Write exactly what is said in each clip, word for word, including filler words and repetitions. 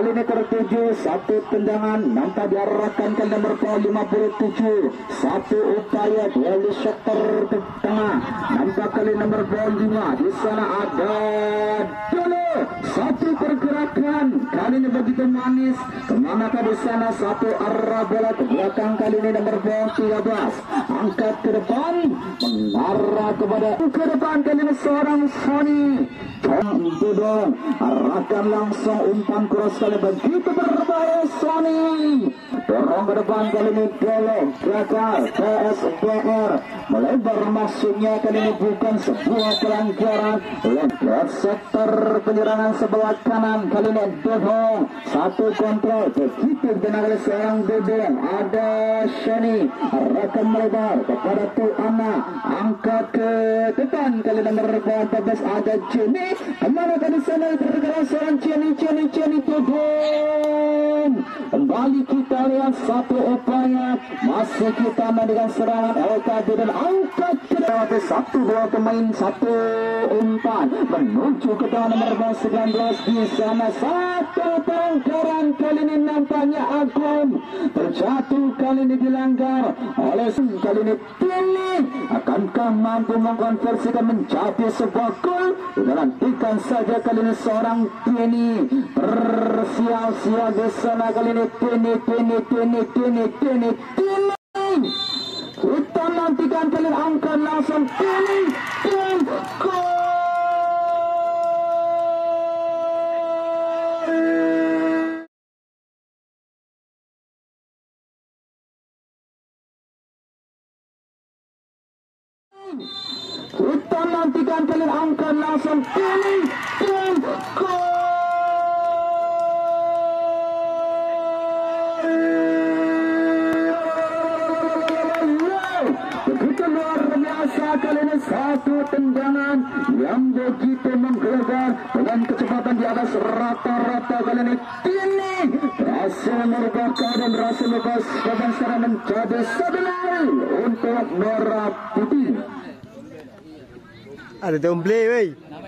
kali ini tertuju satu tendangan nampak diarahkan ke nomor lima puluh tujuh. Satu upaya duel sektor ke tengah nampak kali nomor lima. Di sana ada dulu satu pergerakan kali ini begitu manis. Kemanakah di sana satu arah bola ke belakang kali ini nomor tiga belas. Angkat ke depan mengarah kepada ke depan kali ini seorang Sony. Itu dong, arahkan langsung umpan cross kali begitu berbahaya Sony. Dorong ke depan kali ini Dolo gagal. P S B R melebar masuknya kali ini bukan sebuah pelanggaran. Lewat sektor penyerangan sebelah kanan kali ini Dodong. Satu kontrol begitu dengan seorang Dodong. Ada Shani arahkan melebar kepada Tuana. Angkat ke depan kali nomor empat belas ada Jenny. Kemana ke di sana bergerak seorang Jenny Jenny Jenny Dodong. Kembali kita lihat satu upaya masih kita dengan serangan L K D dan angkat ke depan satu dua pemain satu umpan menuju ke dalam nomor sembilan belas. Di sana satu pelanggaran kali ini nampaknya Agung terjatuh kali ini dilanggar oleh kali ini Tini. Akankah mampu mengkonversikan menjadi sebuah gol? Kita nantikan saja kali ini seorang Tini bersial-sial di sana kali ini Tini Tini Tini Tini Tini Tini. Kita nantikan kali ini angkat langsung Tini Tini gol. Kita nantikan kalian angkat langsung Tini Tini gol. Begitu luar biasa kali ini satu tendangan yang begitu menggelegar dengan kecepatan di atas rata-rata kali ini Tini berhasil merubah keadaan, berhasil lepas beban secara menjadi satu nol untuk Merah Putih. Ada domble, wey.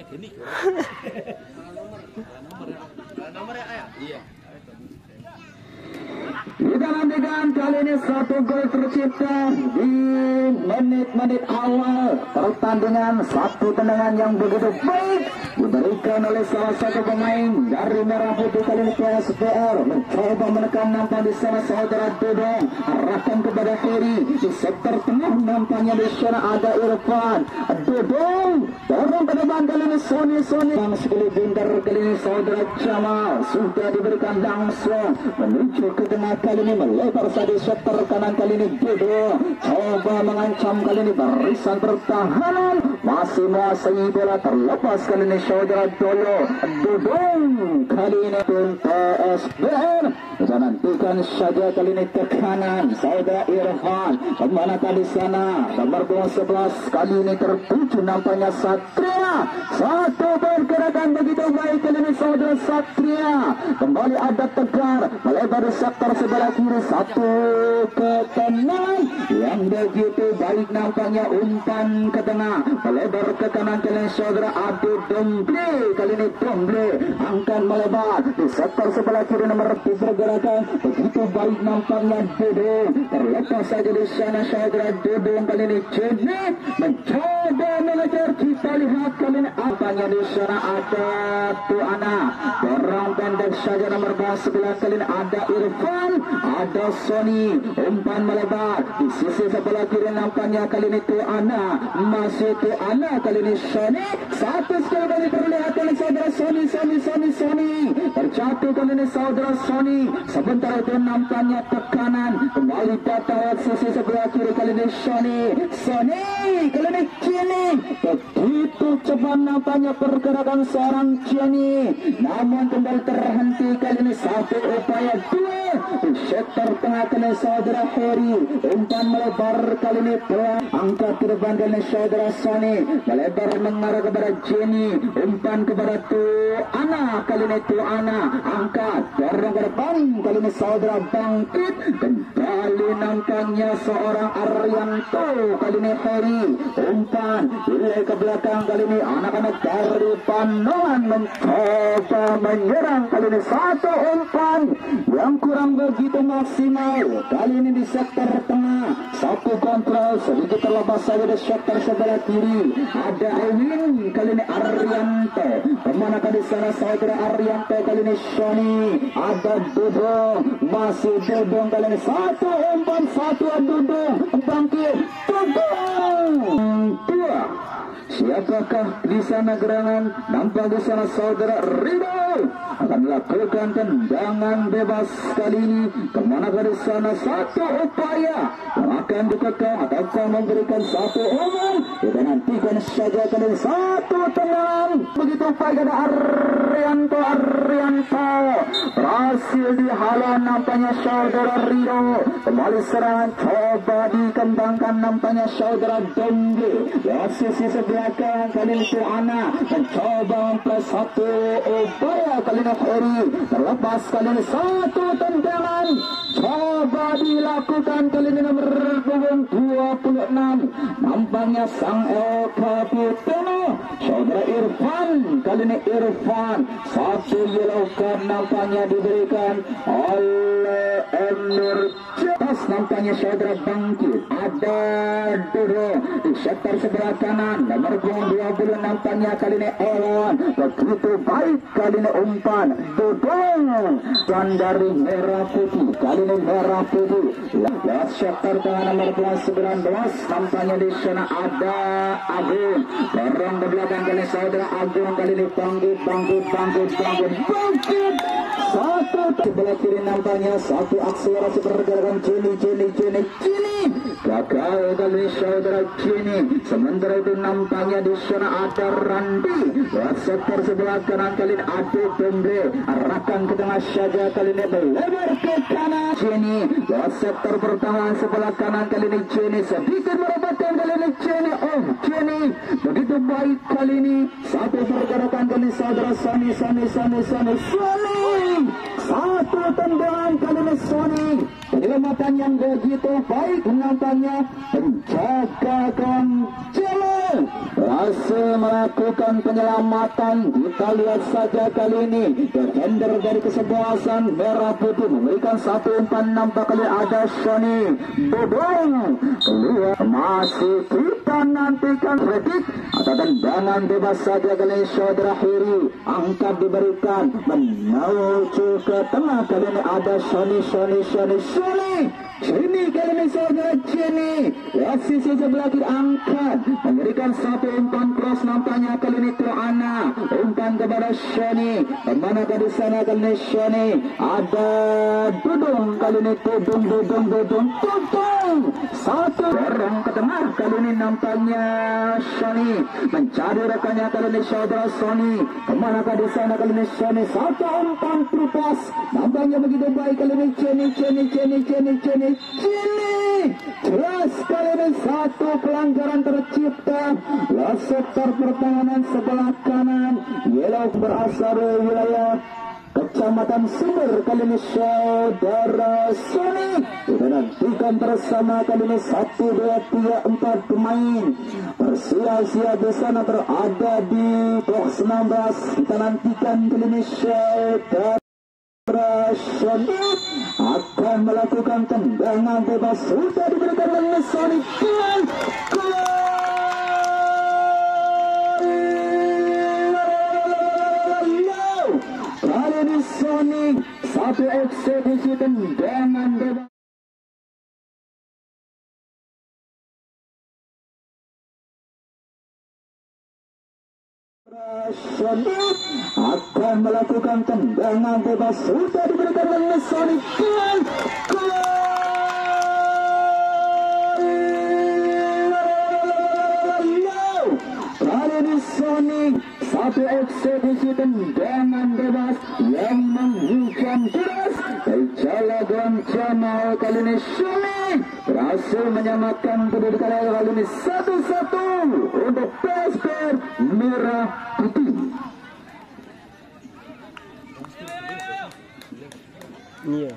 Kita nantikan kali ini satu gol tercipta di menit-menit awal pertandingan. Satu tendangan yang begitu baik diberikan oleh salah satu pemain dari Merah Putih kali ini P S B R. Mencoba menekan nampak di sana saudara Dodong. Arahkan kepada Heri di sektor tengah nampaknya di sana ada Irfan. Dodong dorong ke depan kali ini Sony Sony. Yang sekali bundar kali ini saudara Jamal sudah diberikan langsung menuju ke tengah kali ini melebar saja sektor kanan kali ini Dodo coba mengancam kali ini barisan pertahanan masih menguasai bola terlepas kali ini saudara Dolo Dodong kali ini pun P S B R. Kita nantikan saja kali ini tekanan saudara Irfan kemana tadi sana nomor dua sebelas kali ini tertuju nampaknya Satria. Satu pergerakan begitu baik kali ini saudara Satria. Kembali ada Tegar melebar di sektor sebelah kiri. Satu ke tengah yang begitu baik nampaknya umpan ke tengah melebar ke kanan kali ini saudara Adu Domble. Kali ini Domble angkat melebar di sektor sebelah kiri nomor pergerakan begitu baik nampaknya Dodo terlepas saja di sana saudara Dodo. Kali ini Jenny mencoba mengejar. Kita lihat kali ini apanya di sana ada Tuana dorong pendek saja nomor sebelas kali ini ada Irfan ada Sony umpan melebar di sisi sebelah kiri nampaknya kali ini Tuana masih Tuana kali ini Sony satu sekali kali terlihat oleh saudara Sony Sony Sony Sony terjatuh kali ini saudara Sony. Sebentar itu nampaknya tekanan kembali datang sisi sebelah kiri kali ini Sony Sony kali ini Jenny begitu cepat nampaknya pergerakan seorang Jenny namun kembali terhenti kali ini satu upaya dua di sektor tengah kali saudara Heri umpan melebar kali ini pelan angkat ke depan kali saudara Sony melebar mengarah kepada Jenny umpan kepada Tuana kali ini Tuana angkat dorong ke depan kali ini saudara bangkit kembali nampaknya seorang Arianto kali ini Heri umpan umpan wilayah ke belakang. Kali ini anak-anak dari Panongan mencoba menyerang. Kali ini satu umpan yang kurang begitu maksimal. Kali ini di sektor tengah, satu kontrol sedikit terlepas saja di sektor sebelah kiri. Ada Ewin, kali ini Arianto. Kemanakah di sana saudara Arianto? Kali ini Shoni. Ada Dudung, masih Dudung. Kali ini satu umpan, satu Dudung bangkit. Dudung dua. Siapakah di sana gerangan? Nampak di sana saudara Rido akan melakukan tendangan bebas kali ini. Kemanakah di sana satu upaya yang akan dikekang ataukah memberikan satu umum? Kita nantikan saja. Kali ini satu tendangan. Begitu upaya ada Arianto. Arianto berhasil dihalau nampaknya saudara Rido. Kembali serangan coba dikembangkan nampaknya saudara Dongge. Ya sisi sebelah kanan. Kali ini Tuana mencoba memperoleh satu upaya. Kali ini Heri terlepas. Kali ini satu tendangan coba dilakukan. Kali ini nomor dua puluh enam nampaknya sang El Capitano saudara Irfan. Kali ini Irfan satu yellow card nampaknya diberikan oleh Emir Cetas. Nampaknya saudara bangkit. Ada Duro di sektor sebelah kanan nomor dua puluh nampaknya kali ini Elon begitu baik. Kali ini umpan Dudung dan dari merah putih. Kali ini merah putih lewat sektor tengah nomor sembilan belas nampaknya di sana ada Agung. Dorong ke belakang kali saudara Agung. Kali ini bangkit bangkit bangkit bangkit bangkit. Satu sebelah kiri nampaknya satu akselerasi pergerakan Jenny Jenny Jenny Jenny gagal kali ini saudara Jenny. Sementara itu nampaknya di sana ada Randi lewat sektor sebelah kanan. Kali ini ada Bemble arahkan ke tengah saja. Kali ini melebar ke kanan Jenny lewat sektor pertahanan sebelah kanan. Kali ini Jenny sedikit merapatkan. Kali ini Jenny oh Jenny begitu baik. Kali ini satu pergerakan kali saudara Sani Sani Sani Sani Sani satu tendangan kali ini Sony. Penyelamatan yang begitu baik nampaknya penjaga Jalil berhasil melakukan penyelamatan. Kita lihat saja kali ini defender dari kesebelasan merah putih memberikan satu umpan. Nampak kali ada Sony Dudung keluar. Masih kita nantikan predik atau tendangan bebas saja kali ini saudara Hiri angkat diberikan menuju ke tengah. Kali ini ada Sony Sony Sony Sony Jenny. Kali ini saudara Jenny ya sisi sebelah kiri angkat memberikan satu umpan cross. Nampaknya kali ini Tuana umpan kepada Sony. Kemana ke di sana? Kali ini Sony ada Dudung. Kali ini Dudung Dudung Dudung Dudung satu dorong ke tengah. Kali ini nampaknya Sony mencari rekannya. Kali ini saudara Sony. Kemana ke di sana? Kali ini Sony satu umpan terlepas. Nampaknya begitu baik. Kali ini Jenny Jenny Jenny Jenny Jenny Jenny jelas kali ini satu pelanggaran tercipta. Lah sektor pertahanan sebelah kanan yellow berasal dari wilayah Kecamatan Sumber. Kali ini saudara Sony. Kita nantikan bersama. Kali ini satu dua tiga empat pemain bersia-sia di sana berada di box enam belas. Kita nantikan kali ini saudara Sony akan melakukan tendangan bebas. Sudah diberikan oleh Sony. Gol kali ini Sony satu eksekusi tendangan bebas. Sony akan melakukan tendangan bebas. Sudah diberikan oleh Sony. Gol kali ini Sony satu eksekusi tendangan bebas yang menghujam deras Ejala Goncamal. Kali ini Sony berhasil menyamakan kedudukan kali ini satu-satu untuk P S P Merah Putih. Iya.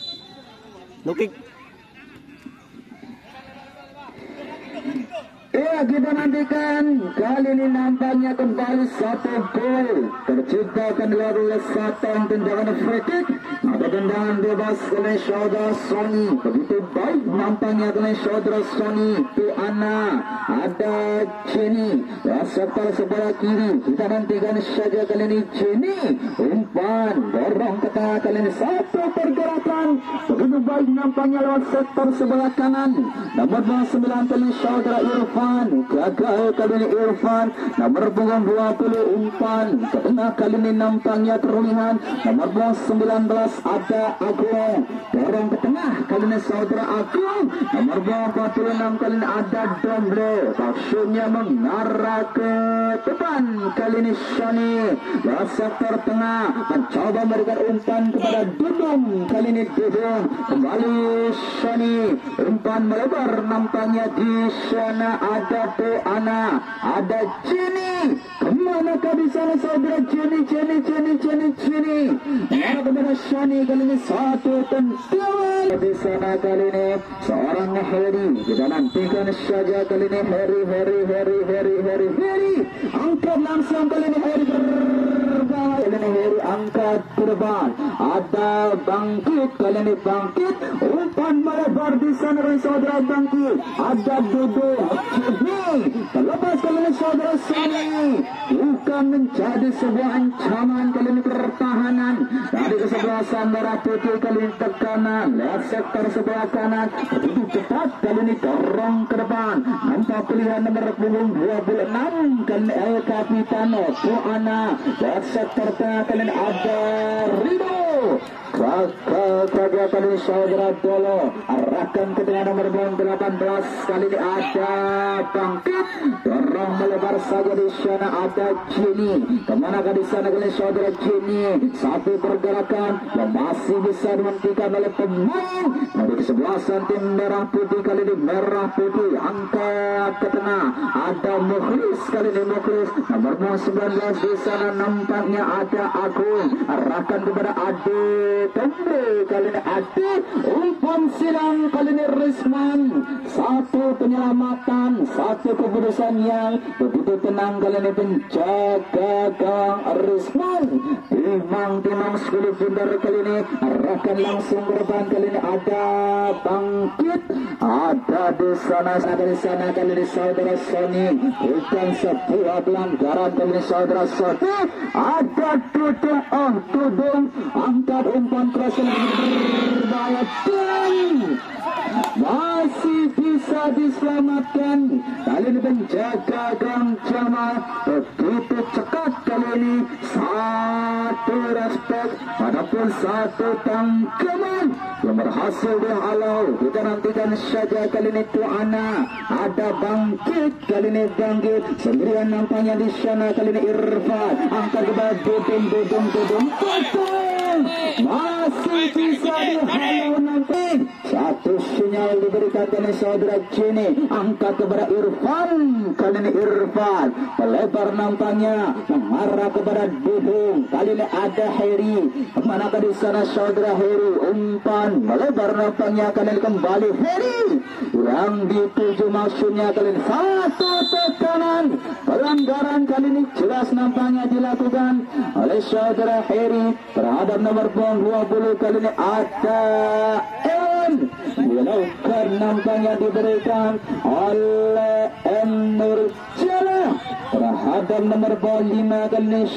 Look. Iya Coba kita nantikan kali ini nampaknya kembali satu gol terciptakan oleh satu tendangan free kick. Ada tendangan bebas oleh saudara Sony. Begitu baik nampaknya oleh saudara Sony. Itu Ana, ada Jenny. Sektor sebelah kiri kita nantikan saja kali ini Jenny. Umpan dorong ke tengah kali ini satu pergerakan. Begitu baik nampaknya lewat sektor sebelah kanan. Nomor sembilan kali saudara Irfan. Gagal kali ini Irfan. Nomor dua puluh umpan ke tengah kali ini nampaknya terlihat. Nomor sembilan belas ada Agung. Dorong ke tengah kali ini saudara Agung. Nomor empat puluh enam kali ini ada Domble. Maksudnya mengarah ke depan kali ini Shani. Lewat sektor tengah mencoba memberikan umpan kepada Dudung. Kali ini Dudung kembali Shani. Umpan melebar nampaknya di sana ada Ana, ada Jenny. Kemana di sana saudara Jenny, Jenny, Jenny, Jenny, Jenny. Mana kepada Shani kali ini satu tendangan. Di sana kali ini seorang Harry. Kita nantikan saja kali ini Harry, Harry, Harry, Harry, Harry, Harry. Angkat langsung kali ini Harry terbang. Kali ini Harry angkat terbang. Ada Bangkit kali ini Bangkit. Umpan melebar di sana dari saudara Bangkit. Ada Dodo, Jenny. Terlepas kali ini saudara Sony. Bukan menjadi sebuah ancaman kali ini pertahanan dari kesebelasan merah putih kali ini tekanan lewat sektor sebelah kanan begitu cepat kali ini dorong ke depan. Nampak pilihan nomor punggung dua puluh enam kali ini El Capitano Tuana lewat sektor tengah kali ini ada Rido. Kakak kakak kali ini saudara Dolo arahkan ke tengah nomor delapan belas kali ini ada Bangkit. Dorong melebar saja di sana ada Jenny. Kemana di sana kali saudara Jenny? Satu pergerakan yang masih bisa dihentikan oleh pemain dari kesebelasan tim merah putih kali ini merah putih. Angkat ke tengah ada Mukhlis kali ini Mukhlis. Nomor sembilan belas di sana nampaknya ada Agung. Arahkan kepada Ade Tombe kali ini Ade. Umpan silang kali ini Risman. Satu penyelamatan, satu keputusan yang begitu tenang kali ini penjaga gang Risman. Timang timang sepuluh bundar kali ini arahkan langsung ke depan kali ini ada Bangkit. Ada di sana, ada di sana kali ini saudara Sony. Bukan sebuah pelanggaran kali ini saudara Sony. Ada Dudung, oh Dudung angkat umpan keras yang berbahaya dan masih bisa diselamatkan. Kali ini penjaga gang Jamal begitu cekat kali ini. Satu respek adapun satu tangkaman yang berhasil dihalau. Kita nantikan saja kali ini Tuana. Ada Bangkit kali ini Bangkit sendirian nampaknya di sana kali ini Irfan angkat ke bawah Dudung Dudung Dudung Dudung masih bisa dihalau nanti. Satu sinyal diberikan oleh saudara Jenny angkat kepada Irfan kali ini Irfan melebar nampaknya mengarah kepada Dudung. Kali ini ada Harry. Kemanakah di sana saudara Harry? Umpan melebar nampaknya kali ini kembali Harry. Yang dituju maksudnya kali ini satu tekanan. Pelanggaran kali ini jelas nampaknya dilakukan oleh saudara Harry terhadap nomor dua puluh kali ini ada Ewan. Dilakukan nampaknya diberikan oleh Nur Jala terhadap nomor lima kali ini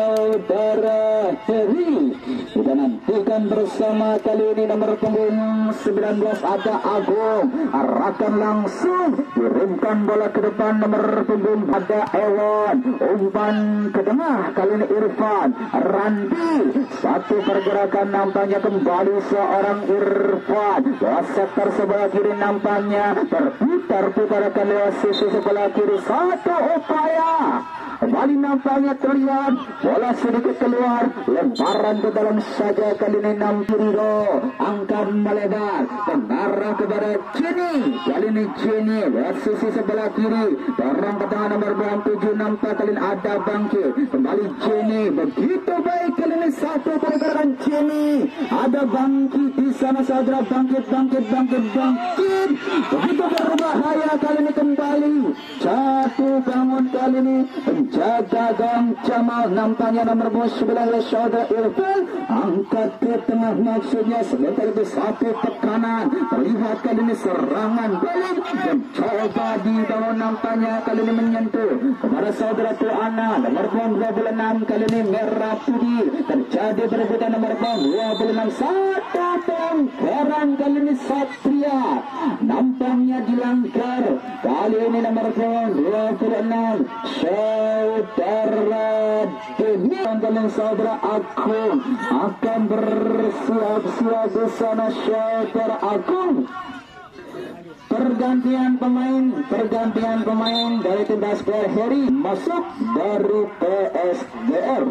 saudara Heri. Kita nantikan bersama kali ini nomor punggung sembilan belas ada Agung. Arahkan langsung kirimkan bola ke depan nomor punggung ada Ewan. Umpan ke tengah kali ini Irfan Randi. Satu pergerakan nampaknya kembali seorang Irfan. Lewat sektor sebelah kiri nampaknya berputar-putar akan lewat sisi sebelah kiri. Satu upaya kembali nampaknya terlihat bola sedikit keluar, lemparan ke dalam saja kali ini Nampirido angkat melebar mengarah kepada Jenny. Kali ini Jenny lewat sisi sebelah kiri dorong ke tengah nomor dua puluh tujuh nampak kali ini ada Bangkit. Kembali Jenny begitu baik kali ini satu pergerakan Jenny ada Bangkit di sana saudara Bangkit Bangkit Bangkit Bangkit begitu berbahaya kali ini kembali kembali jatuh bangun kali ini penjaga gawang Jamal, nampaknya nomor sebelah saudara Irfan angkat ke tengah, maksudnya sebentar itu satu tekanan, terlihat kali ini serangan balik dan coba di bawah, nampaknya kali ini menyentuh kepada saudara Tuana nomor dua puluh enam, kali ini merah putih terjadi perebutan nomor dua puluh enam, satu pelanggaran kali ini Satria nampaknya dilanggar kali ini nomor dua puluh enam saudara Demi, kalian saudara Agung akan bersiap-siap di sana saudara Agung. Pergantian pemain, pergantian pemain dari tim basket Heri masuk dari P S D R.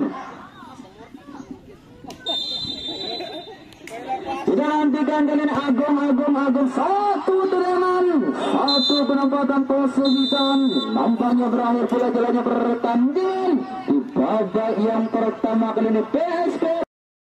Tidak nantikan kalian Agung, Agung, Agung, satu tendangan, satu penempatan posisi dan nampaknya berakhir pula jalannya pertandingan di babak yang pertama kali ini P S D R.